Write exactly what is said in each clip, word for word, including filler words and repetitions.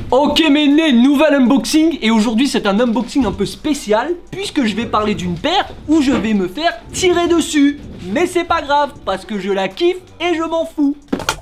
Ok mes nés, nouvel unboxing. Et aujourd'hui c'est un unboxing un peu spécial, puisque je vais parler d'une paire où je vais me faire tirer dessus. Mais c'est pas grave, parce que je la kiffe et je m'en fous.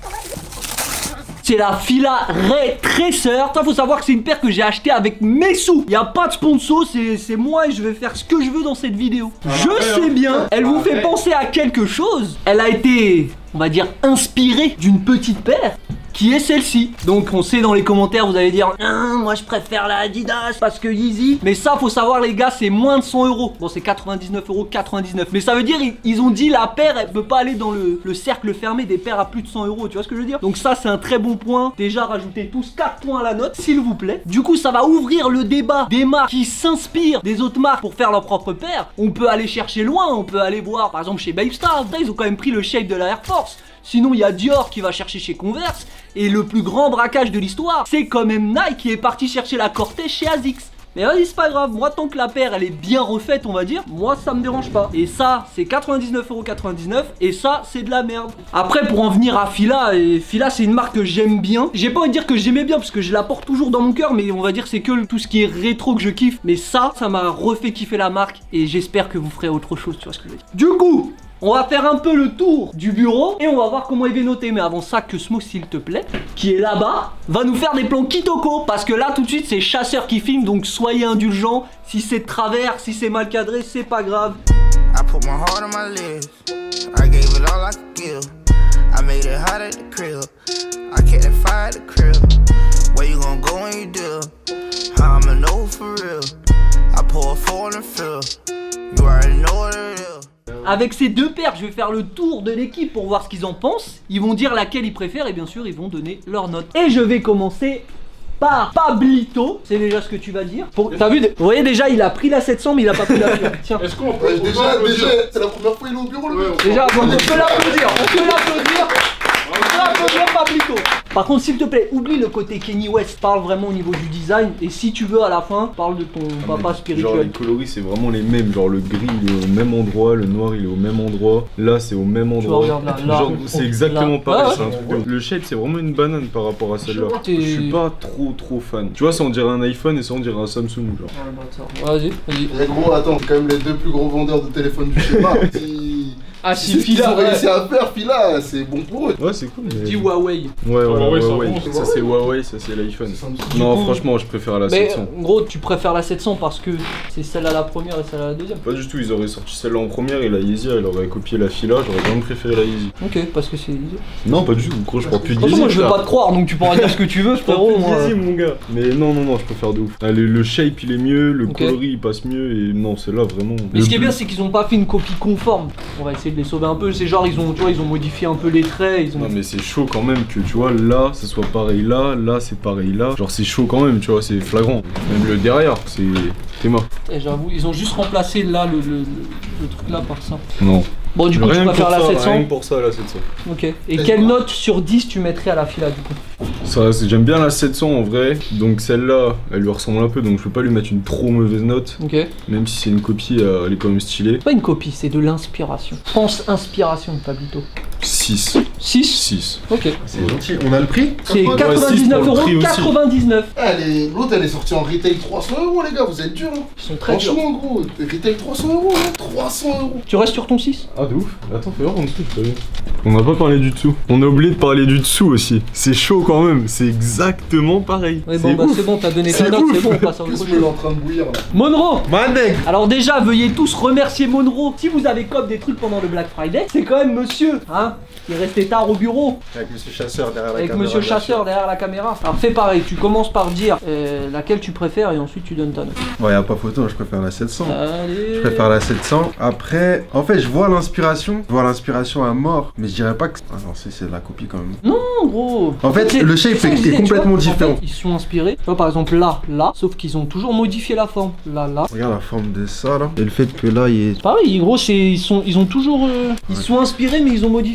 C'est la Fila Ray Tracer. Toi, faut savoir que c'est une paire que j'ai achetée avec mes sous. Il n'y a pas de sponsor, c'est moi et je vais faire ce que je veux dans cette vidéo. Je sais bien, elle vous fait penser à quelque chose. Elle a été, on va dire, inspirée d'une petite paire qui est celle-ci. Donc on sait dans les commentaires, vous allez dire ah, moi je préfère la Adidas parce que Yeezy. Mais ça faut savoir les gars, c'est moins de cent euros. Bon c'est quatre-vingt-dix-neuf euros quatre-vingt-dix-neuf. Mais ça veut dire ils, ils ont dit la paire elle peut pas aller dans le, le cercle fermé des paires à plus de cent euros. Tu vois ce que je veux dire? Donc ça c'est un très bon point. Déjà rajoutez tous quatre points à la note s'il vous plaît. Du coup ça va ouvrir le débat des marques qui s'inspirent des autres marques pour faire leur propre paire. On peut aller chercher loin, on peut aller voir par exemple chez Babestar. Ils ont quand même pris le shape de la Air Force. Sinon il y a Dior qui va chercher chez Converse. Et le plus grand braquage de l'histoire, c'est quand même Nike qui est parti chercher la Cortez chez Asics. Mais vas-y c'est pas grave, moi tant que la paire elle est bien refaite on va dire, moi ça me dérange pas. Et ça c'est quatre-vingt-dix-neuf euros quatre-vingt-dix-neuf et ça c'est de la merde. Après pour en venir à Fila, et Fila c'est une marque que j'aime bien. J'ai pas envie de dire que j'aimais bien parce que je la porte toujours dans mon cœur, mais on va dire c'est que tout ce qui est rétro que je kiffe. Mais ça, ça m'a refait kiffer la marque et j'espère que vous ferez autre chose, tu vois ce que je veux dire. Du coup, on va faire un peu le tour du bureau et on va voir comment il va noter. Mais avant ça, que Smo s'il te plaît, qui est là-bas, va nous faire des plans Kitoko. Parce que là tout de suite c'est Chasseur qui filme, donc soyez indulgents. Si c'est de travers, si c'est mal cadré, c'est pas grave. I put my heart on my lips. I gave it all I could give. I made it hot at the crib. I kept that fire at the crib. Where you gonna go when you do? How I'ma know for real? I pour a four in the field. You already know what it is. Avec ces deux paires, je vais faire le tour de l'équipe pour voir ce qu'ils en pensent. Ils vont dire laquelle ils préfèrent et bien sûr, ils vont donner leur note. Et je vais commencer par Pablito. C'est déjà ce que tu vas dire. T'as vu, vous voyez déjà, il a pris la sept cents mais il a pas pris la Fila. Tiens. Est-ce qu'on peut... Déjà, déjà, c'est la première fois qu'il est au bureau le mec. Déjà, on peut l'applaudir, on peut l'applaudir. Pablito. Par contre s'il te plaît oublie le côté Kanye West, parle vraiment au niveau du design. Et si tu veux à la fin parle de ton ah papa spirituel. Genre les coloris c'est vraiment les mêmes, genre le gris il est au même endroit, le noir il est au même endroit, là c'est au même endroit. Regarde là, là genre c'est exactement là. pareil, Ah, c'est un truc. Le shape c'est vraiment une banane par rapport à celle-là. Je suis pas trop trop fan. Tu vois ça on dirait un iPhone et ça on dirait un Samsung genre. Vas-y, vas-y. Et gros attends, c'est quand même les deux plus gros vendeurs de téléphones du schéma. Ah si, si Fila, ils ont réussi à faire Fila, c'est bon pour eux. Ouais c'est cool mais... Dis Huawei. Ouais ouais, ouais, ouais, ouais, ouais. bon, Ça c'est Huawei, ça c'est l'iPhone. Non coup, franchement je préfère la mais, sept cents. En gros tu préfères la sept cents parce que c'est celle à la première et celle à la deuxième. Pas du tout, ils auraient sorti celle-là en première et la Yeezy elle aurait copié la Fila, j'aurais quand même préféré la Yeezy. Ok, parce que c'est Yeezy. Non pas du tout, gros je prends plus de Yeezy. Moi je veux pas te croire donc tu pourras dire ce que tu veux frérot. Yeezy mon gars. Mais non non non je préfère de ouf. Ah, le, le shape il est mieux, le okay. coloris il passe mieux et non c'est là vraiment. Mais ce qui est bien c'est qu'ils ont pas fait une copie conforme. On va essayer de les sauver un peu, c'est genre ils ont, tu vois, ils ont modifié un peu les traits. Ils ont... Non mais c'est chaud quand même que tu vois là ce soit pareil là, là c'est pareil là. Genre c'est chaud quand même tu vois, c'est flagrant. Même le derrière c'est... t'es mort. Et j'avoue ils ont juste remplacé là le, le, le truc là par ça. Non. Bon du coup rien tu préfères la sept cents. Rien pour ça la sept cents. Ok. Et, Et quelle quoi note sur dix tu mettrais à la Fila du coup? Ça, j'aime bien la sept cents en vrai, donc celle-là, elle lui ressemble un peu, donc je peux pas lui mettre une trop mauvaise note. Ok. Même si c'est une copie, euh, elle est quand même stylée. C'est pas une copie, c'est de l'inspiration. Pense inspiration, Pablito. six. six six. Ok. C'est gentil. On a le prix? C'est quatre-vingt-dix-neuf euros quatre-vingt-dix-neuf. Eh, l'autre elle est sortie en retail trois cents euros les gars, vous êtes durs hein. Ils sont très durs. Franchement gros, retail trois cents euros hein, trois cents euros. Tu restes sur ton six? Ah de ouf. Attends, fais voir en dessous, je t'ai vu. On n'a pas parlé du dessous. On a oublié de parler du dessous aussi. C'est chaud quand même, c'est exactement pareil. Ouais bon bah c'est bon, t'as donné ta note, c'est bon, on passe à autre chose. Il est en train de bouillir là. Monroe. Mandeg. Alors déjà, veuillez tous remercier Monroe. Si vous avez cop des trucs pendant le Black Friday, c'est quand même monsieur, hein, qui est resté tard au bureau. Avec monsieur Chasseur derrière la Avec caméra. monsieur Chasseur derrière la caméra. Alors fais pareil, tu commences par dire euh, laquelle tu préfères et ensuite tu donnes ta note. Ouais, y'a pas photo, je préfère la sept cents. Allez. Je préfère la sept cents. Après, en fait, je vois l'inspiration. Je vois l'inspiration à mort. Mais je dirais pas que. Ah non, c'est de la copie quand même. Non, gros. En fait, le shape est, est complètement vois, différent. En fait, ils sont inspirés. Tu vois, par exemple, là, là. Sauf qu'ils ont toujours modifié la forme. Là, là. Regarde la forme de ça, là. Et le fait que là, il est. Pareil, gros, c'est ils sont, ils ont toujours. Euh, ils ouais. sont inspirés, mais ils ont modifié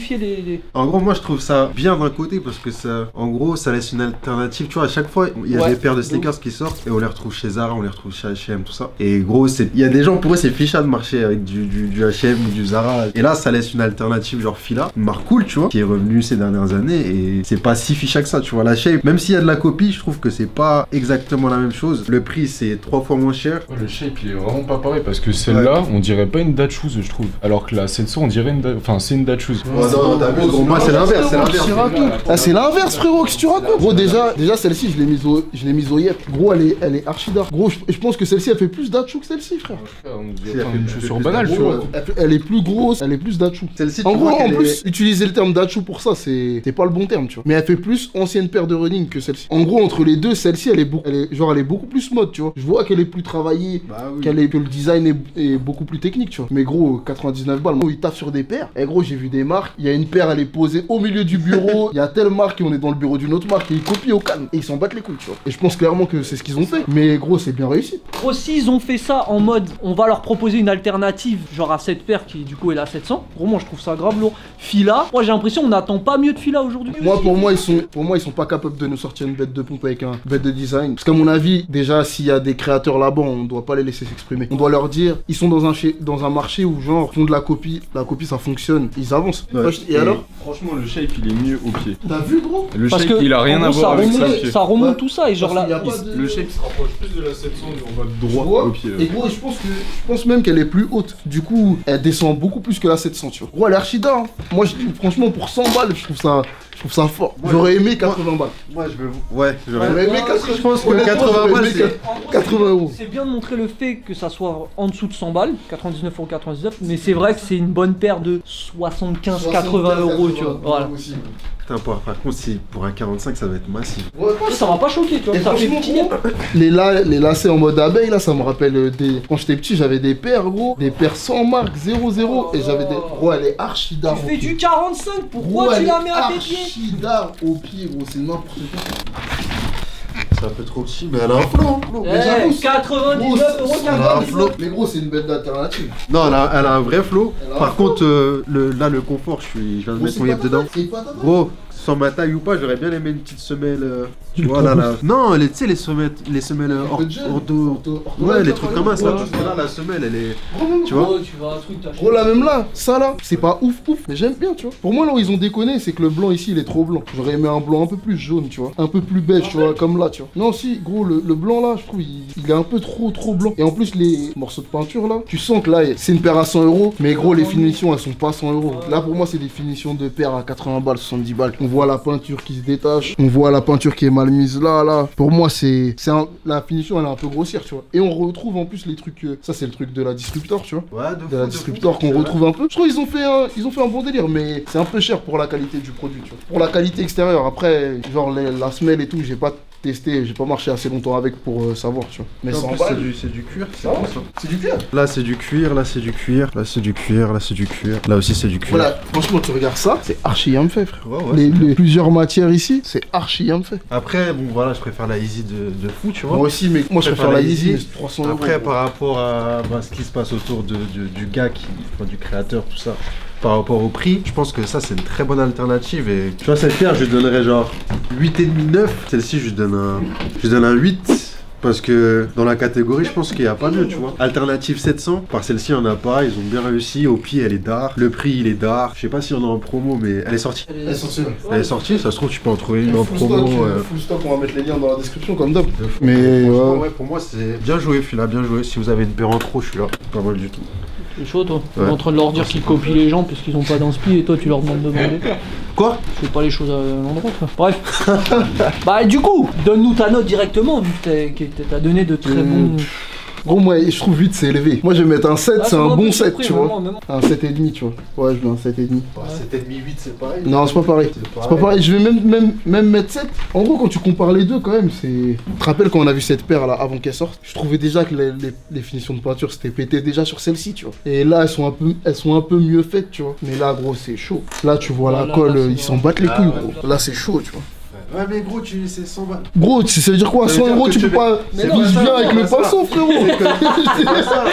modifier les, les... En gros, moi je trouve ça bien d'un côté parce que ça, en gros, ça laisse une alternative. Tu vois, à chaque fois, il y a Ouais. des paires de sneakers qui sortent et on les retrouve chez Zara, on les retrouve chez H et M, tout ça. Et gros, c'est, il y a des gens pour eux, c'est ficha de marcher avec du, du, du H et M ou du Zara. Et là, ça laisse une alternative genre Fila, une marque cool, tu vois, qui est revenue ces dernières années et c'est pas si ficha que ça, tu vois. La shape, même s'il y a de la copie, je trouve que c'est pas exactement la même chose. Le prix, c'est trois fois moins cher. Ouais, le shape il est vraiment pas pareil parce que celle-là on dirait pas une Dad Shoes je trouve. Alors que la sept cents on dirait une Dad... Enfin c'est une Dad Shoes. Oh, non, non, t'as vu, gros, moi c'est l'inverse, c'est l'inverse. Tu racontes. Ah, c'est l'inverse, frérot, qu'est-ce que tu racontes? Gros, déjà, déjà celle-ci, je l'ai mise au, je l'ai mise au Yep. Gros, elle est, elle est archi dark. Gros, je, je pense que celle-ci, elle fait plus d'achou que celle-ci, frère. On Si, dirait elle pas fait- une elle fait chaussure plus banale tu Gros, vois. elle, fait- elle est plus grosse, elle est plus d'achou. Celle-ci, tu En gros, vois en qu'elle plus, est- utiliser le terme d'achou pour ça, c'est c'est pas le bon terme, tu vois. Mais elle fait plus ancienne paire de running que celle-ci. En gros, entre les deux, celle-ci, elle est beaucoup, elle est, genre, elle est beaucoup plus mode, tu vois. Je vois qu'elle est plus travaillée. Bah oui. Qu'elle est, que le design est, est beaucoup plus technique, tu vois. Mais gros, quatre-vingt-dix-neuf balles, moi, il taffe sur des paires. Et gros, j'ai vu des marques, il y a une paire, elle est posée au milieu du bureau, il y a telle marque et on est dans le bureau d'une autre marque et ils copient au calme. Et ils s'en battent les couilles, tu vois. Et je pense clairement que c'est ce qu'ils ont fait. Mais gros, c'est bien réussi. Aussi, ils ont fait ça en mode, on va leur proposer une alternative, genre à cette paire qui du coup est la sept cents. Gros, moi je trouve ça grave lourd. Fila, moi j'ai l'impression on n'attend pas mieux de Fila aujourd'hui. Moi, pour moi, ils sont, pour moi, ils sont pas capables de nous sortir une bête de pompe avec un bête de design. Parce qu'à mon avis, déjà, s'il y a des créateurs là-bas, on doit pas les laisser s'exprimer. On doit leur dire, ils sont dans un, chez- dans un marché où, genre, ils font de la copie, la copie ça fonctionne, ils avancent. Ouais. Et, alors Franchement le shape il est mieux au pied. T'as vu, gros? Le Parce shape que il a rien en à gros, voir ça avec ça remonte, au pied. ça remonte Ouais. tout ça et genre Parce là. qu'il y a pas de- Le shape se rapproche plus de la sept cents en mode droit vois au pied. Et gros, je pense que je pense même qu'elle est plus haute. Du coup, elle descend beaucoup plus que la sept cents, tu vois. Gros, elle est archi d'or. Moi, je, franchement, pour cent balles, je trouve ça, je trouve ça fort. Ouais. J'aurais aimé quatre-vingts balles. Moi je veux. Ouais, j'aurais. J'aurais aimé Ouais, quatre-vingts. je pense que Honnêtement, quatre-vingts j'aurais balles, aimé c'est- quatre- En gros, quatre-vingts euros. C'est bien de montrer le fait que ça soit en dessous de cent balles, quatre-vingt-dix-neuf euros quatre-vingt-dix-neuf, mais c'est vrai que c'est une bonne paire de soixante-quinze quatre-vingts euros, tu vois. Voilà. Aussi. Putain, par, par contre, si pour un quarante-cinq, ça va être massif. Ouais. Ça m'a pas choqué, tu vois. Et Ça fait franchement, petit. gros, les, la- les lacets en mode abeille, là, ça me rappelle euh, des. Quand j'étais petit, j'avais des paires, gros. Des paires sans marque, zéro zéro. Et j'avais des. Gros, elle est archi d'art. Tu fais du quarante-cinq, pourquoi Gros, tu elle la est mets à tes pieds? archi d'art au pied, gros. C'est n'importe quoi. C'est un peu trop petit, mais elle a un flow. hein, flow. Mais Eh, j'avoue, c'est- quatre-vingt-dix-neuf euros Elle a un quarante-cinq. flow. Mais gros, c'est une belle d'alternative. Non, elle a, elle a un vrai flow. Elle a un Par flow. contre, euh, le, là, le confort, je, suis, je viens de Gros, mettre c'est mon pas yep ta dedans. taille, c'est pas ta taille. Gros, sans ma taille ou pas, j'aurais bien aimé une petite semelle. euh, tu vois, là, là. Non, les- tu sais, les semelles, les semelles euh, Un peu de gel. or- ortho. Ortho- ortho- Ouais, les ortho- trucs comme ça. Ouais. Parce que là, la semelle, elle est. Gros, même, Tu vois Oh, tu vas un truc t'achètes. Gros, là même là, ça là, c'est pas ouf ouf, mais j'aime bien, tu vois. Pour moi, là où ils ont déconné, c'est que le blanc ici, il est trop blanc. J'aurais aimé un blanc un peu plus jaune, tu vois. Un peu plus beige, tu vois, comme là, tu vois. Non, si, gros, le, le blanc là, je trouve, il, il est un peu trop, trop blanc. Et en plus, les morceaux de peinture là, tu sens que là, c'est une paire à cent euros, mais gros, les finitions, elles sont pas à cent euros. Là, pour moi, c'est des finitions de paire à quatre-vingts balles, soixante-dix balles. On voit la peinture qui se détache, on voit la peinture qui est mal mise là, là. Pour moi, c'est. c'est un- La finition, elle est un peu grossière, tu vois. Et on retrouve en plus les trucs. euh, Ça, c'est le truc de la Disruptor, tu vois. Ouais, de De la Disruptor qu'on retrouve un peu. Je trouve qu'ils ont fait un, ils ont fait un bon délire, mais c'est un peu cher pour la qualité du produit, tu vois. Pour la qualité extérieure, après, genre les- la semelle et tout, j'ai pas testé, j'ai pas marché assez longtemps avec pour euh, savoir, tu vois. Mais En cent plus, c'est balles, du, c'est du cuir. c'est Ah ouais. bon, ça. c'est du cuir. Là, c'est du cuir, là, c'est du cuir, là, c'est du cuir, là, c'est du cuir. Là aussi, c'est du cuir. Voilà, franchement, tu regardes ça, c'est archi bien fait, frère. Ouais, ouais, les, c'est bien. les plusieurs matières ici, c'est archi bien fait. Après, bon, voilà, je préfère la Easy de, de fou, tu vois. Moi aussi, mais moi je préfère préfère la la Yeezy, Yeezy. mais c'est trois cents euros. Après, gros. par rapport à bah, ce qui se passe autour de, de- du gars, qui, enfin, du créateur, tout ça, par rapport au prix, je pense que ça, c'est une très bonne alternative. Et tu vois, cette paire, je lui donnerais genre huit virgule cinq, neuf. Celle-ci, je lui donne un, je lui donne un huit. Parce que dans la catégorie, je pense qu'il n'y a pas mieux, tu vois. Alternative sept cents, par celle-ci, il n'y en a pas. Ils ont bien réussi. Au pied, elle est d'art. Le prix, il est d'art. Je sais pas si on a en promo, mais elle est sortie. Elle est sortie, ouais. Elle est sortie, ça se trouve, tu peux en trouver une en Full promo. stock, euh, full stock, on va mettre les liens dans la description comme d'hab. de fou. Mais Franchement, ouais. ouais, pour moi, c'est bien joué, Fila, bien joué. Si vous avez une paire en trop, je suis là. Pas mal du tout. C'est chaud, toi. Ouais. T'es en train de leur dire qu'ils copient les gens parce qu'ils ont pas d'inspi et toi tu leur demandes de vendre des paires. Quoi? Fais pas les choses à l'endroit, toi. Bref. Bah, du coup, donne-nous ta note directement vu que t'as- que t'as donné de très Euh, bons. Gros, moi, je trouve huit, c'est élevé. Moi, je vais mettre un sept, Ah, c'est ça m'a un un bon peu sept, surpris, tu vois. vraiment, même. Un sept virgule cinq, tu vois. Ouais, je mets un sept virgule cinq. sept virgule cinq, huit, c'est pareil. Non, c'est pas pareil. C'est pas pareil, je vais même, même, même mettre sept. En gros, quand tu compares les deux, quand même, c'est. Tu te rappelles quand on a vu cette paire là avant qu'elle sorte? Je trouvais déjà que les, les- les finitions de peinture c'était pété déjà sur celle-ci, tu vois. Et là, elles sont un peu, elles sont un peu mieux faites, tu vois. Mais là, gros, c'est chaud. Là, tu vois Là, la là, colle, là, c'est ils s'en battent les Ah, couilles, ouais. gros. Là, c'est chaud, tu vois. Ouais, mais gros, tu c'est cent balles. Gros, ça veut dire quoi? Ça veut cent dire euros, que tu tu peux mets- pas. Mais Il non, vient ça, avec c'est le pas ça. pinceau, frérot. C'est pas ça.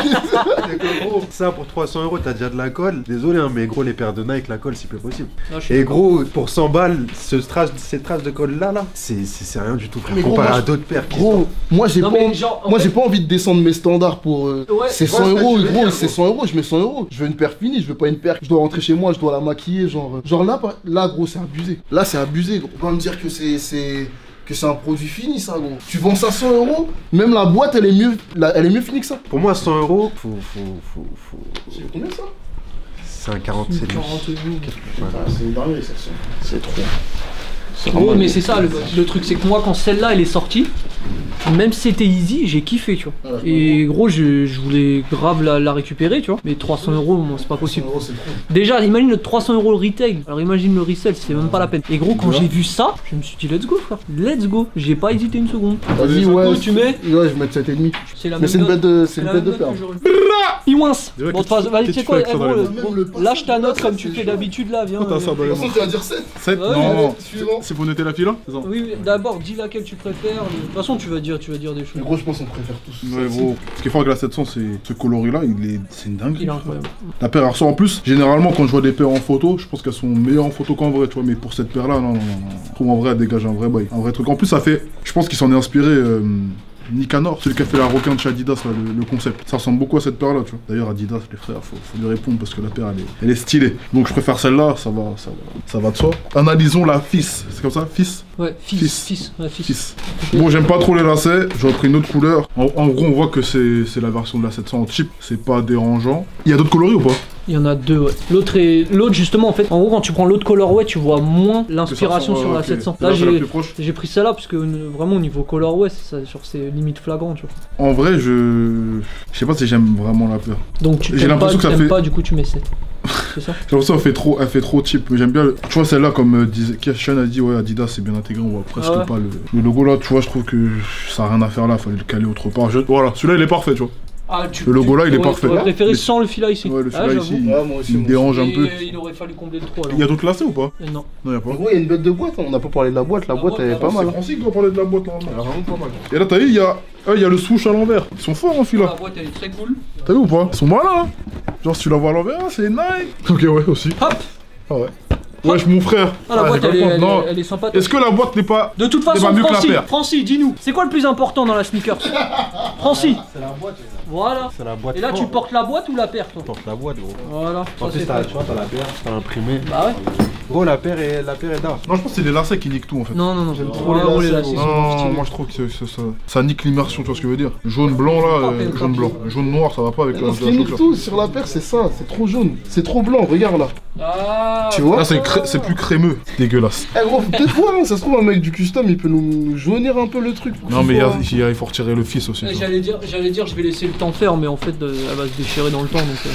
C'est que gros, ça pour trois cents euros, t'as déjà de la colle. Désolé, hein, mais gros, les paires de Nike, la colle, c'est plus possible. Non, je suis Et d'accord. gros, pour cent balles, ce strass, ces traces de colle là, là, c'est c'est- c'est rien du tout, frère. Mais gros, Comparé moi, à d'autres paires qui Gros, moi j'ai Non, pas, mais envie- genre, en moi fait- j'ai pas envie de descendre mes standards pour. euh, Ouais, c'est je vois cent ce que euros, tu veux gros, dire, c'est gros. cent euros, je mets cent euros. Je veux une paire finie, je veux pas une paire. Je dois rentrer chez moi, je dois la maquiller, genre. euh, Genre là, par- là, gros, c'est abusé. Là, c'est abusé, gros. On va me dire que c'est. c'est- que c'est un produit fini, ça, gros. Tu vends ça cent euros, même la boîte, elle est mieux, la- elle est mieux finie que ça. Pour moi, cent euros, faut, faut, faut, faut... C'est combien ça? C'est un quarante-sept. quarante mille. Ah, c'est une dinguerie, ça. C'est trop. C'est Gros, vraiment- mais c'est ça le, le truc, c'est que moi quand celle-là elle est sortie, même si c'était easy, j'ai kiffé, tu vois. Ouais, Et gros, je, je voulais grave la, la récupérer, tu vois. Mais trois cents euros, moi c'est pas possible. cent euros, c'est trop. Déjà, imagine le trois cents euros le retail. Alors imagine le resell, c'est même pas la peine. Et gros, quand j'ai vu ça, je me suis dit let's go, frère. Let's go. J'ai pas hésité une seconde. Vas-y, ouais. Coup, tu mets Ouais, je vais mettre sept virgule cinq. C'est la Mais même c'est une note. bête de, c'est C'est une la bête de même paire. note que j'aurais. Iwince. Dis-moi, Bon, de toute qu'est-ce façon, que vas-y, tu tu sais fais quoi, avec ça eh, dans gros, les le- mains gros, Même le lâche ta pinceau, note là, comme c'est tu fais chaud. d'habitude là, viens. Pourquoi t'as ça euh, dans les De toute façon, tu vas dire sept. sept Ouais, Non, Suivant. c'est pour noter la file là c'est ça Oui, oui, d'abord dis laquelle tu préfères. De toute façon, tu vas dire, tu vas dire des Mais choses. gros, je pense qu'on préfère tous. Ouais, gros. Ce qui est fort avec la sept cents, c'est ce coloris là, il est... c'est une dinguerie. Il est incroyable. La paire elle ressort en plus. Généralement, quand je vois des paires en photo, je pense qu'elles sont meilleures en photo qu'en vrai, tu vois. Mais pour cette paire là, non, non, non. non. Je trouve en vrai, elle dégage un vrai bail. Un vrai truc. En plus, ça fait. Je pense qu'il s'en est inspiré. Euh... Nicanor, celui qui a fait la requin de chez Adidas, là, le, le concept. Ça ressemble beaucoup à cette paire là, tu vois. D'ailleurs, Adidas, les frères, faut, faut lui répondre parce que la paire elle est, elle est stylée. Donc je préfère celle-là, ça va, ça va, ça va de soi. Analysons la fils, c'est comme ça, fils, Ouais, fils, Fils. fils, ouais, fils. fils. Bon, j'aime pas trop les lacets, j'aurais pris une autre couleur. En, en gros, on voit que c'est c'est la version de la sept cents en cheap, c'est pas dérangeant. Il y a d'autres coloris ou pas? Il y en a deux, ouais. L'autre est, l'autre justement, en fait, en gros, quand tu prends l'autre colorway, tu vois moins l'inspiration Que ça sur ressemble, la ok. sept cents. Là, Là, c'est la j'ai, plus proche. j'ai pris celle-là parce que euh, vraiment au niveau colorway, c'est ça, sur c'est limite flagrant, tu vois. En vrai, je. Je sais pas si j'aime vraiment la paire. Donc tu J'ai t'aimes pas, l'impression que ça tu t'aimes fait- pas, du coup tu mets sept. C'est ça? J'ai l'impression qu'elle fait trop, elle fait trop cheap. Mais j'aime bien. Le... Tu vois, celle-là, comme euh, disait Kiashan a dit, ouais, Adidas c'est bien intégré, on voit presque Ah ouais. pas le... le logo là. Tu vois, je trouve que ça a rien à faire là, fallait le caler autre part. Je- Voilà, celui-là il est parfait, tu vois. Ah, tu, Le logo là, il est parfait. J'aurais préféré Mais- sans le fil ici. Ouais, le Ah, fil là j'avoue. ici, Ouais, moi aussi, il me moi dérange un Et, peu. euh, il aurait fallu combler le trou alors. Il y a d'autres lacets ou pas? Euh, Non. Non, y a pas. En gros, il y a une bête de boîte, hein. On n'a pas parlé de la boîte. La La boîte, boîte, elle est la pas boîte, mal. C'est hein. Francis qui doit parler de la boîte Elle normalement. est vraiment pas mal. Et là, t'as vu, il y a. Ah, il y a le swoosh à l'envers. Ils sont forts, hein, celui-là. La boîte elle est très cool. T'as vu ou pas? Ils sont malins, hein. Genre, si tu la vois à l'envers, ah, c'est nice. Ok, ouais, aussi. Hop. Ah ouais. Wesh, mon frère. Ah, la Ah, boîte j'ai elle pas est, le elle, point. est, Non. elle est sympa. Est-ce que la boîte n'est pas. De toute C'est façon, pas mieux que la Francis, paire. Francis, dis-nous, c'est quoi le plus important dans la sneaker? Francis, C'est la boîte, voilà. c'est la boîte. Et là, tu forte. portes la boîte ou la paire, toi? Tu portes la boîte, gros. Voilà. En Ça, plus, c'est t'as, fait. tu vois, t'as la paire, t'as imprimé. Bah ouais. Gros, la paire est, la paire est d'art. Non, je pense que c'est les lacets qui niquent tout en fait. Non, non, non, j'aime trop les Oh, lacets. les là, lacets, c'est Non, super non, non, stylé. moi je trouve que c'est- c'est- ça, ça nique l'immersion, tu vois ce que je veux dire. Jaune blanc là, Pas euh, peine, jaune pas blanc. peine. Jaune noir, ça va pas avec la, Non, la ce qui nique chaussure. tout sur la paire, c'est ça. C'est trop jaune. C'est trop blanc. Regarde là. Ah, Tu vois? Là, c'est cré- c'est plus crémeux. Dégueulasse. Eh gros, faut peut-être voir, hein. Ça se trouve, un mec du custom, il peut nous jaunir un peu le truc. pour que Non, ce mais il y a- soit- il y a- il faut retirer le fils aussi. Eh, tu vois. J'allais dire, j'allais dire, je vais laisser le temps faire, mais en fait, euh, elle va se déchirer dans le temps, donc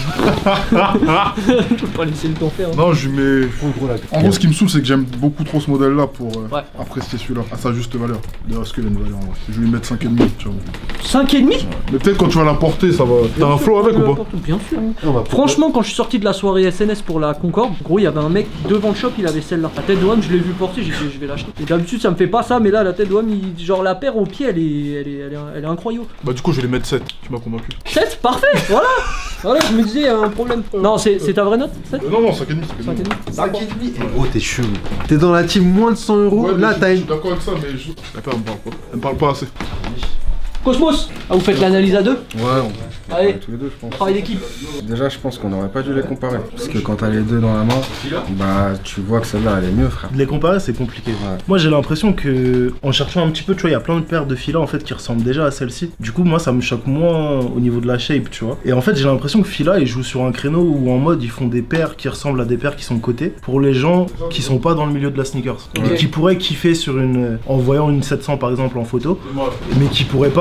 euh, je peux pas laisser le temps faire. hein. Non, je lui mets. Gros, gros, la En gros, ce qui me saoule, c'est que j'aime beaucoup trop ce modèle là pour euh, Ouais. apprécier celui-là à sa juste valeur. D'ailleurs, est-ce qu'il a une valeur en vrai? Je vais lui mettre cinq virgule cinq, tu vois. cinq et demi. Mais peut-être quand tu vas la porter, ça va. T'as un flow avec ou pas? Bien sûr. On va Franchement, quand je suis sorti de la soirée S N S pour la Concorde, gros, il y avait un mec devant le shop, il avait celle-là. La tête de homme, je l'ai vu porter, j'ai dit je vais l'acheter. Et d'habitude, ça me fait pas ça, mais là, la tête de homme, il- genre la paire au pied, elle est, elle est, elle est, elle est incroyable. Bah, du coup, je vais les mettre sept. Tu m'as convaincu. sept, parfait, voilà. Voilà, je me disais, il y a un problème. Non, c'est c'est ta vraie note, sept? Euh, non, non, cinq virgule cinq. cinq et demi. cinq virgule cinq. Gros, t'es chelou. T'es dans la team moins de cent euros. Là, t'as Je une. suis d'accord avec ça, mais je... la paire, elle me parle pas. Elle me parle pas assez. Cosmos, ah, vous faites l'analyse à deux? Ouais, on va Allez, tous les deux, je pense. travail d'équipe. Déjà, je pense qu'on n'aurait pas dû les comparer. Parce que quand t'as les deux dans la main, bah tu vois que celle-là, elle est mieux, frère. De les comparer, c'est compliqué. Ouais. Moi, j'ai l'impression que, en cherchant un petit peu, tu vois, il y a plein de paires de Fila en fait qui ressemblent déjà à celle-ci. Du coup, moi, ça me choque moins au niveau de la shape, tu vois. Et en fait, j'ai l'impression que Fila, ils jouent sur un créneau où en mode ils font des paires qui ressemblent à des paires qui sont cotées pour les gens qui sont pas dans le milieu de la sneakers Ok. et qui pourraient kiffer sur une, en voyant une sept cents par exemple en photo, mais qui pourraient pas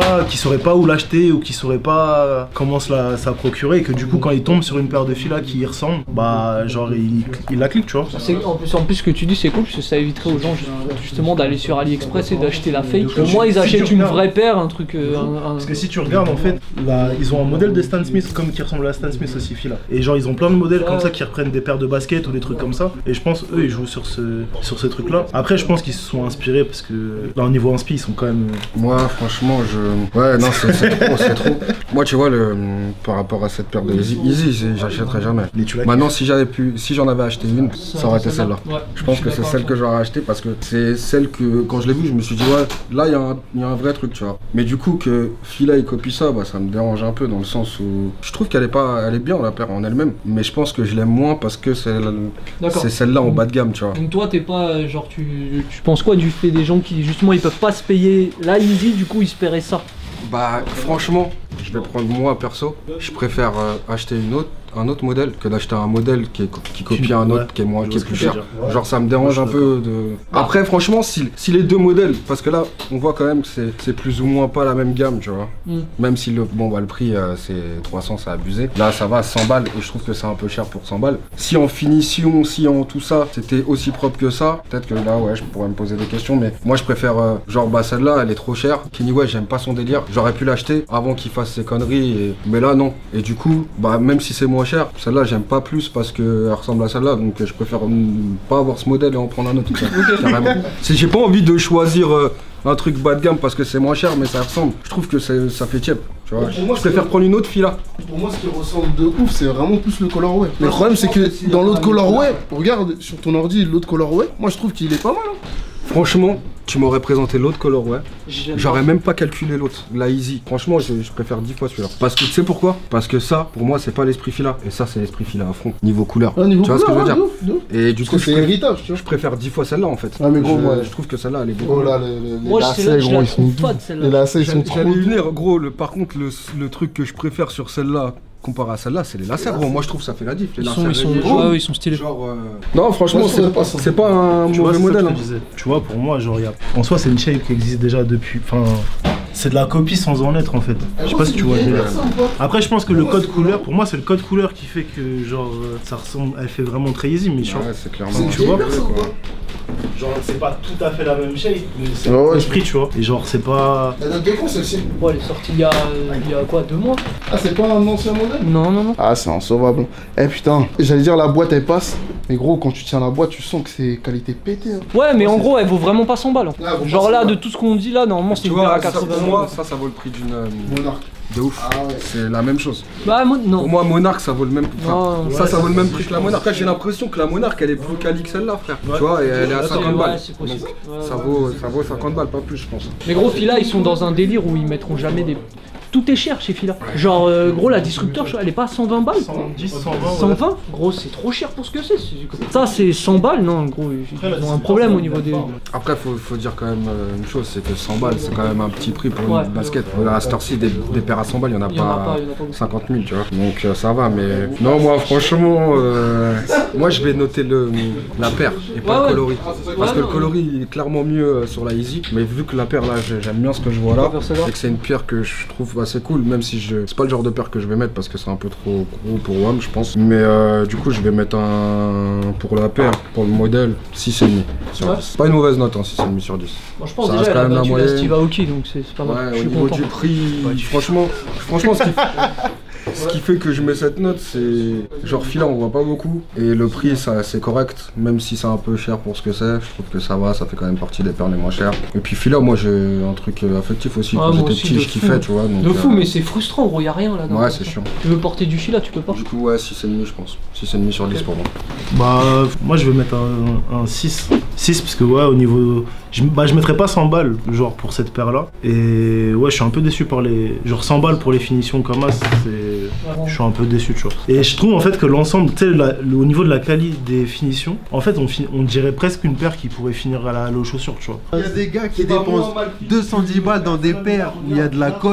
pas, qui sauraient pas où l'acheter ou qui sauraient pas comment se la, se la procurer et que du coup quand ils tombent sur une paire de Fila qui y ressemble, bah genre ils, ils la cliquent, tu vois. En plus, en plus, ce que tu dis, c'est cool parce que ça éviterait aux gens justement d'aller sur AliExpress et d'acheter la fake. Au moins, ils achètent une vraie paire, un truc. Euh, un, un... Parce que si tu regardes, en fait, là, ils ont un modèle de Stan Smith comme qui ressemble à Stan Smith aussi, Fila. Et genre, ils ont plein de modèles comme ça qui reprennent des paires de baskets ou des trucs comme ça. Et je pense, eux, ils jouent sur ce, sur ces trucs-là. Après, je pense qu'ils se sont inspirés parce que là, au niveau inspi, ils sont quand même. Moi, franchement, je. Ouais, non, c'est trop, c'est trop. Moi, tu vois, le... par rapport à cette paire de Easy, Easy j'achèterais jamais. Maintenant, si j'avais pu, si j'en avais acheté une, ça aurait été celle-là. Ouais, je pense je que c'est celle que j'aurais acheté parce que c'est celle que quand je l'ai vue, je me suis dit ouais, là il y, y a un vrai truc, tu vois. Mais du coup que Fila il copie ça, bah ça me dérange un peu dans le sens où je trouve qu'elle est pas, elle est bien la paire en elle-même, mais je pense que je l'aime moins parce que c'est c'est celle-là en bas de gamme, tu vois. Donc toi t'es pas genre tu, tu penses quoi du fait des gens qui justement ils peuvent pas se payer la Easy, du coup ils se paieraient ça? Bah franchement, je vais prendre moi perso, je préfère euh, acheter une autre. un autre modèle que d'acheter un modèle qui, est, qui copie un autre ouais, qui est moins qui est plus cher. Dire. Genre ça me dérange un peu de. Après franchement si, si les deux modèles, parce que là on voit quand même que c'est plus ou moins pas la même gamme, tu vois. Mm. Même si le bon bah le prix euh, c'est trois cents, c'est abusé. Là ça va à cent balles et je trouve que c'est un peu cher pour cent balles. Si en finition, si en tout ça c'était aussi propre que ça, peut-être que là ouais je pourrais me poser des questions, mais moi je préfère euh, genre bah celle-là elle est trop chère. Kenny ouais j'aime pas son délire. J'aurais pu l'acheter avant qu'il fasse ses conneries, et... mais là non. Et du coup bah même si c'est moins cher, celle-là j'aime pas plus parce qu'elle ressemble à celle-là, donc je préfère pas avoir ce modèle et en prendre un autre. Carrément. J'ai pas envie de choisir euh, un truc bas de gamme parce que c'est moins cher mais ça ressemble. Je trouve que ça fait tiep. Tu vois, moi, je préfère prendre une autre Fila. Pour moi, ce qui ressemble de ouf, c'est vraiment plus le colorway. Mais le problème, c'est que dans l'autre colorway, regarde sur ton ordi l'autre colorway, moi je trouve qu'il est pas mal. Hein. Franchement, tu m'aurais présenté l'autre colorway, j'aurais même pas calculé l'autre, la Easy. Franchement, je, je préfère dix fois celui-là. Parce que tu sais pourquoi? Parce que ça, pour moi, c'est pas l'esprit Fila. Et ça, c'est l'esprit Fila à fond, niveau couleur. Ah, niveau tu vois couleur, ce que je veux ouais, dire? d'ouf, d'ouf. Et du coup, c'est héritage, tu vois. Je préfère dix fois celle-là en fait. Ah, mais gros, je, moi, je trouve que celle-là, elle est beaucoup. Oh là, les, les, moi, les lacets, gros, ils sont pas de celle-là. Les lacets, ils sont trop. J'allais venir, gros, le, par contre, le, le truc que je préfère sur celle-là, comparé à celle-là, c'est les lacets, gros. Moi, je trouve que ça fait la diff. Les ils, lacets, sont, ils, sont, gros, ouais, ils sont stylés. Genre, euh... Non, franchement, ouais, c'est pas, pas un tu mauvais modèle. Hein. Tu vois, pour moi, genre, y a... en soi, c'est une shape qui existe déjà depuis. Enfin, c'est de la copie sans en être en fait. Je sais pas si tu vois. Après, je pense que le code couleur, pour moi, c'est le code couleur qui fait que, genre, ça ressemble. Elle fait vraiment très easy, mais genre. Ouais, c'est clairement. Tu vois, genre, c'est pas tout à fait la même shape, mais c'est oh, ouais, l'esprit, tu vois. Et genre, c'est pas. Elle date de quand celle-ci? Ouais, elle est sortie il y a, il y a quoi, deux mois? Ah, c'est pas un ancien modèle? Non, non, non. Ah, c'est insauvable. Eh putain, j'allais dire la boîte elle passe, mais gros, quand tu tiens la boîte, tu sens que c'est qualité pétée. Hein. Ouais, mais en gros, elle vaut vraiment pas cent balles. Ah, genre là, de tout ce qu'on dit là, normalement, c'est une paire à quatre-vingts. Pour moi, ça, ça vaut le prix d'une. Euh... Monarque. De ouf, ah ouais. C'est la même chose. Bah, moi, non. Pour moi, Monarque, ça vaut le même prix. Enfin, non, ça, ouais, ça vaut le même prix que la Monarque. Après, j'ai l'impression que la Monarque, elle est plus quali que celle-là, frère. Ouais. Tu vois, et elle est à cinquante balles. Ouais, donc, ouais, ça, vaut, ça vaut cinquante balles, pas plus, je pense. Mais gros, Fila, ils sont dans un délire où ils mettront jamais des. Tout est cher chez Fila. Genre, euh, gros, la disrupteur, elle est pas à cent vingt balles. cent dix, cent vingt. cent vingt, gros, c'est trop cher pour ce que c'est. Ça, c'est cent balles, non, gros, ils ont un problème au niveau des. Après, faut, faut dire quand même une chose, c'est que cent balles, c'est quand même un petit prix pour ouais. une basket. À cette heure-ci, des, des paires à cent balles, il n'y en a pas cinquante mille, tu vois. Donc euh, ça va, mais. Non, moi, franchement, euh, moi, je vais noter le, la paire et pas ouais, le coloris. Ouais. Parce ouais, que non, le coloris il est clairement mieux sur la Easy. Mais vu que la paire, là, j'aime bien ce que je vois là, et que c'est une paire que je trouve assez cool, même si je c'est pas le genre de paire que je vais mettre parce que c'est un peu trop gros pour W A M je pense, mais euh, du coup je vais mettre un pour la paire, pour le modèle six virgule cinq sur dix. Pas une mauvaise note, hein, six virgule cinq sur dix. Bon, je pense ça déjà elle a battu la Steve Aoki, donc c'est pas mal. Ouais, au niveau content. Du prix, ouais, franchement, franchement ce qui Ce qui fait que je mets cette note, c'est genre Fila on voit pas beaucoup et le prix ça c'est correct, même si c'est un peu cher pour ce que c'est, je trouve que ça va, ça fait quand même partie des paires les moins chères. Et puis Fila moi j'ai un truc affectif aussi, ah, quand j'étais petit je kiffais tu vois. Donc, de fou, euh... mais c'est frustrant gros, y'a rien là-dedans. Ouais c'est chiant. Tu veux porter du Fila, tu peux pas. Du coup ouais six virgule cinq je pense, six virgule cinq sur dix pour moi. Bah moi je vais mettre un, un six, six parce que ouais au niveau, je, bah je mettrais pas cent balles genre pour cette paire là. Et ouais je suis un peu déçu par les, genre cent balles pour les finitions comme ça, c'est, je suis un peu déçu tu vois. Et je trouve en fait que l'ensemble, tu sais, au niveau de la qualité des finitions, en fait on, on dirait presque une paire qui pourrait finir à la, à la aux chaussures tu vois. Il y a des gars qui dépensent deux cent dix balles dans des paires où il y a de la colle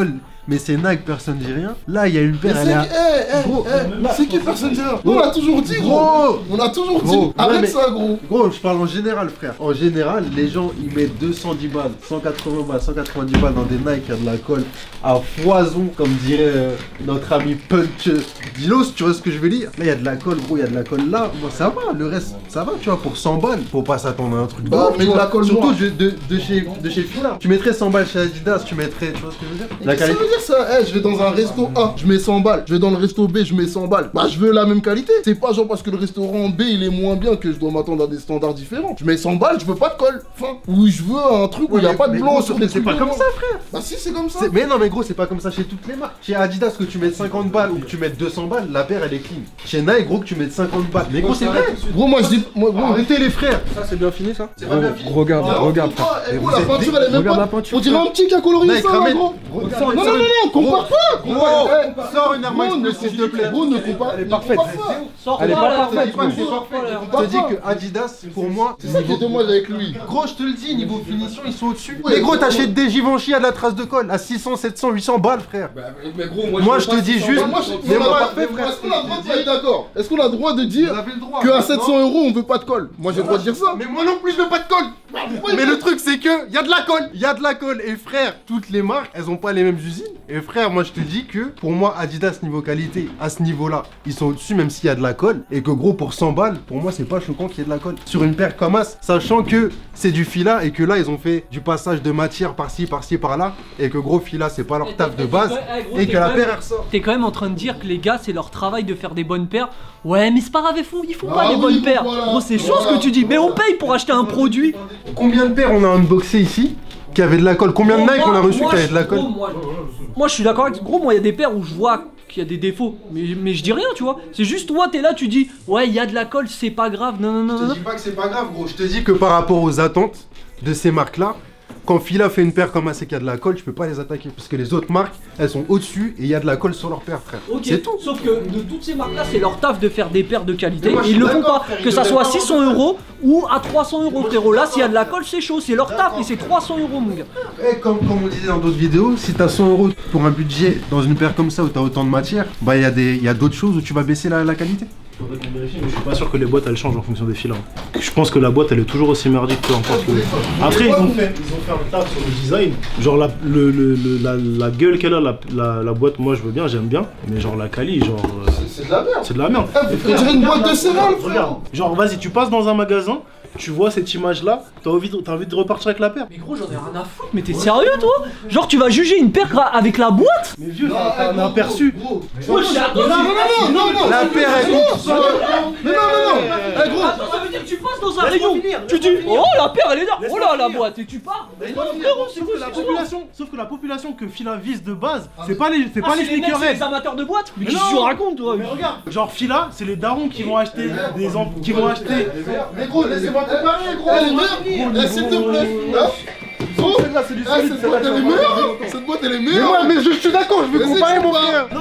mais c'est Nike, personne dit rien. Là, il y a une paire, elle est à... Eh, eh, Gros, eh, c'est qui personne dit rien? On a toujours dit, gros. Gros. On a toujours dit. Gros, Arrête ouais, mais- ça, gros. Gros, je parle en général, frère. En général, les gens, ils mettent deux cent dix balles, cent quatre-vingts balles, cent quatre-vingt-dix balles dans des Nike à de la colle à foison, comme dirait euh, notre ami Punch Dilos, tu vois ce que je veux dire? Là, il y a de la colle, gros, il y a de la colle là. Bon, ça va, le reste, ça va, tu vois, pour cent balles. Faut pas s'attendre à un truc Bah, de ouf, mais tu de vois. la colle Surtout noire. de, de, de chez, de chez Fila. Tu mettrais cent balles chez Adidas, tu mettrais, tu vois ce que je veux dire? La Qu'est-ce que ça veut dire ça? Eh, je vais dans un resto A, je mets cent balles. Je vais dans le resto B, je mets cent balles. Bah, je veux la même qualité. C'est pas genre parce que le restaurant B il est moins bien que je dois m'attendre à des standards différents. Je mets cent balles, je veux pas de colle. Enfin, ou je veux un truc où il y a mais- pas de mais blanc gros, sur mais des c'est trucs pas de comme blanc. ça, frère. Bah, si, c'est comme ça. C'est- Mais non, mais gros, c'est pas comme ça chez toutes les marques. Chez Adidas, que tu mettes cinquante balles ou que tu mettes deux cents balles, la paire elle est clean. Chez Nike, gros, que tu mettes cinquante balles. Mais gros, c'est vrai. Gros, moi je dis. Moi, gros, Arrêtez les frères. Ça, c'est bien fini, ça C'est pas bien fini. Regarde, Ah, regarde. oh, eh, gros, vous la êtes peinture elle est même regarde pas. la peinture. On dirait un petit qui a colorié Nike, ça, là, ramène. gros. Sors Non, non, non, non, compare pas. Gros, Compare- eh, sors une Air Max Gros, ne Plus, s'il te plaît. Gros, ne compare. Elle est ne parfaite. compare pas. Sors Elle est pas, pas là, parfaite, frère. dis pas que c'est Sors pas, parfait. là. Je te dis que Adidas, pour moi, C'est ça qui est dommage avec lui. gros, je te le dis, niveau finition, ils sont au-dessus. Ouais, Mais gros, ouais. t'achètes des Givenchy à de la trace de colle à six cents, sept cents, huit cents balles, frère. Bah, mais gros, Moi, je te dis juste. Moi, je- Mais moi, moi, moi, parfait, frère. Est-ce qu'on a le droit de pas être d'accord? Est-ce qu'on a le droit de dire Vous avez le droit. qu'à sept cents euros on veut pas de colle? Moi j'ai le droit de dire ça. Mais moi non plus, je veux pas de colle. Mais le truc, c'est que y a de la colle. Y a de la colle. Et frère, toutes les marques, elles ont pas les mêmes usines. Et frère, moi, je te dis que pour moi, Adidas, niveau qualité, à ce niveau-là, ils sont au-dessus, même s'il y a de la colle. Et que gros, pour cent balles, pour moi, c'est pas choquant qu'il y ait de la colle. Sur une paire comme As, sachant que c'est du fila et que là, ils ont fait du passage de matière par-ci, par-ci, par-là. Et que gros, fila, c'est pas leur taf de base. Eh, gros, Et t'es que la quand paire, même- elle ressort. T'es quand même en train de dire que les gars, c'est leur travail de faire des bonnes paires. Ouais, mais c'est pas grave, ils font, ils font Ah pas les oui, bonnes bon, paires. voilà. Gros, c'est chaud ce Voilà. que tu dis. Mais on paye pour acheter un produit. Combien de paires on a unboxé ici qui avaient de la colle? Combien de Gros, Nike moi- on a reçu moi, qui avaient je- de la colle? gros, moi, moi, je suis d'accord avec. Gros, moi, il y a des paires où je vois qu'il y a des défauts. Mais, mais je dis rien, tu vois. C'est juste toi, t'es là, tu dis, ouais, il y a de la colle, c'est pas grave. Non, non, non, Je non. te dis pas que c'est pas grave, gros. Je te dis que par rapport aux attentes de ces marques-là, quand Fila fait une paire comme A C qui a de la colle, je peux pas les attaquer. Parce que les autres marques, elles sont au-dessus et il y a de la colle sur leur paire, frère. Ok, C'est tout. sauf que de toutes ces marques-là, c'est leur taf de faire des paires de qualité. Mais moi, je Et ils suis le font d'accord, pas. frère, Que ils ça le soit font pas. six cents euros ou à trois cents euros, frérot. Là, s'il y a de la colle, c'est chaud. C'est leur taf et c'est trois cents euros, mon gars. Et comme, comme on disait dans d'autres vidéos, si t'as cent euros pour un budget dans une paire comme ça où t'as autant de matière, bah il y a des- il y a d'autres choses où tu vas baisser la, la qualité. Faudrait qu'on vérifie, mais je suis pas sûr que les boîtes elles changent en fonction des filets. Je pense que la boîte elle est toujours aussi merdique, peu importe. le- Après ils ont fait, ils ont fait un taf sur le design. Genre la, le, le- le- la, la gueule qu'elle a, la, la, la boîte, moi je veux bien, j'aime bien. Mais genre la quali, genre euh, C'est de la merde. c'est de la merde. On dirait une boîte de céréales, frère. Regarde, genre vas-y, tu passes dans un magasin, tu vois cette image là, t'as envie, de- t'as envie de repartir avec la paire. Mais gros, j'en ai rien à foutre. Mais t'es sérieux, toi? Genre, tu vas juger une paire gra- avec la boîte? Mais vieux, t'as un aperçu. Gros. Moi, je suis à- Non, non, non, non, non, non. La paire, elle Non, non, non, non. Eh, gros. Attends, ça veut dire que tu passes dans un Laisse-moi rayon. finir, Tu dis, laisse-moi oh la paire, elle est là. Oh Laisse-moi là, la finir. boîte. Et tu pars. Frérot, c'est sauf quoi que la cette histoire? population, sauf que la population que Fila vise de base, c'est pas les, c'est Ah, pas les c'est les mecs, c'est sneakerheads. les amateurs de boîtes. Mais Mais qu'est-ce que tu non. racontes, toi? Mais regarde, genre Fila, c'est les darons qui vont acheter des em- qui vont acheter. Mais gros, laissez-moi comparer, gros. Elle est meilleure. Eh, s'il te plaît. Hein? Gros, Celle-là, c'est du eh, solide, cette celle-là, boîte elle est je- meilleure. Cette boîte elle est Mais meilleure. ouais, mais je, je suis d'accord, je veux Vas-y, comparer mon compare. frère.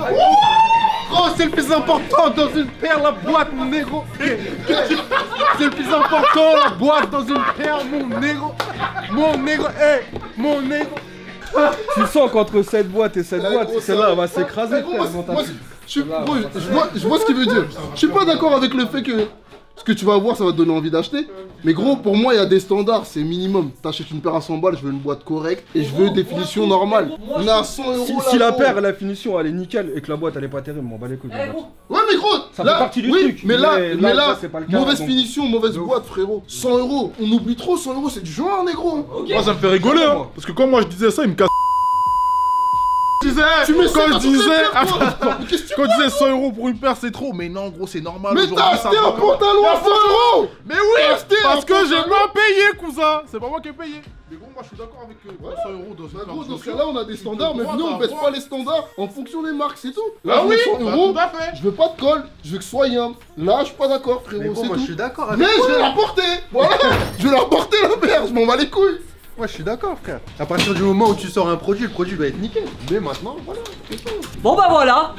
Oh, c'est le plus important dans une paire, la boîte, mon négro. C'est le plus important, la boîte dans une paire, mon négro. Mon négro, hé, mon négro. Tu sens qu'entre cette boîte et cette Eh, boîte, gros, celle-là ça- elle va Eh, s'écraser, gros, frère, moi, dans ta moi, pile. je suis- gros, je vois- je vois ce qu'il veut dire. Je suis pas d'accord avec le fait que ce que tu vas voir, ça va te donner envie d'acheter. Mais gros, pour moi, il y a des standards, c'est minimum. T'achètes une paire à cent balles, je veux une boîte correcte et je veux des finitions normales. On est à cent euros. Si, là, si la gros. paire, la finition elle est nickel et que la boîte elle est pas terrible, m'en bats les couilles. Eh, gros. Ouais, mais gros, Ça là, fait partie du oui, truc, Mais là, mais mais là, là, ça, c'est pas le cas, mauvaise donc. finition, mauvaise De ouf. boîte, frérot. cent euros, on oublie trop, cent euros, c'est du joint, négro. Moi, ça me fait rigoler, hein. Parce que quand moi je disais ça, il me casse. Je disais, Tu mets ça quand dans je toutes les disais, paires, attends, toi. attends. Mais qu'est-ce que tu Quand je disais cent euros pour une paire, c'est trop. Mais non, gros, c'est normal. Mais Aujourd'hui, t'as ça acheté va un quand même. pantalon à cent euros. Mais oui, T'as acheté parce un que j'ai pantalon. pas payé, cousin. C'est pas moi qui ai payé. Mais gros, moi je suis d'accord avec euh, cent euros dans une Bah paire gros, de dans ce chaussures. cas-là, on a des standards, mais droit venez, on baisse d'avoir- pas les standards en fonction des marques, c'est tout. Là, Ah je oui, mets cent bah, euros, tout à fait. je veux pas de colle, je veux que ce soit yam. Là, je suis pas d'accord, Mais frérot, gros, c'est moi je tout. suis d'accord avec Mais toi. je vais la porter, voilà. Je vais la porter, la paire, je m'en bats les couilles. Moi, je suis d'accord, frère. À partir du moment où tu sors un produit, le produit doit être nickel. Mais maintenant, voilà, c'est tout. Bon bah voilà.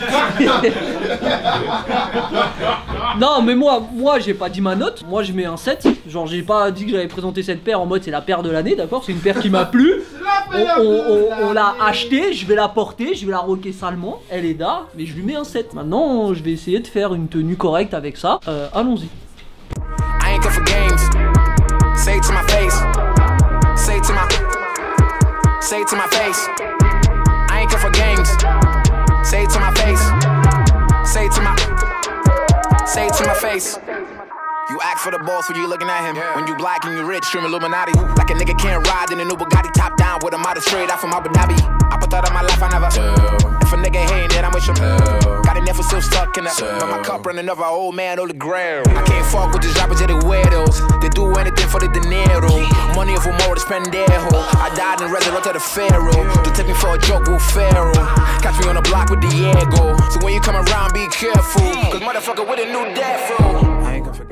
Non mais moi, moi j'ai pas dit ma note. Moi je mets un sept. Genre j'ai pas dit que j'avais présenté cette paire en mode c'est la paire de l'année, d'accord? C'est une paire qui m'a plu. On, on, on, on l'a achetée, je vais la porter, je vais la rocker salement. Elle est là, mais je lui mets un sept. Maintenant je vais essayer de faire une tenue correcte avec ça. Euh, allons-y. I ain't good for games. Say it to my face. Say it to my. Say it to my face. I ain't good for games. Say it to my face. Say it to my. Say it to my face. You ask for the boss when you looking at him. When you black and you rich, stream Illuminati. Like a nigga can't ride in a new Bugatti top down with a model straight out from Abu Dhabi. I put that in my life, I never. Chill. If a nigga hating, then I'm with him. Chill. Got it never still stuck in that. But my cup running over old man on the ground. I can't fuck with these rappers, they the weirdos. They do anything for the dinero. Money of more to spend their hoe. I died and resurrected the pharaoh. They take me for a joke with Pharaoh. Catch me on the block with Diego. So when you come around, be careful. Cause motherfucker with a new death row. I ain't gonna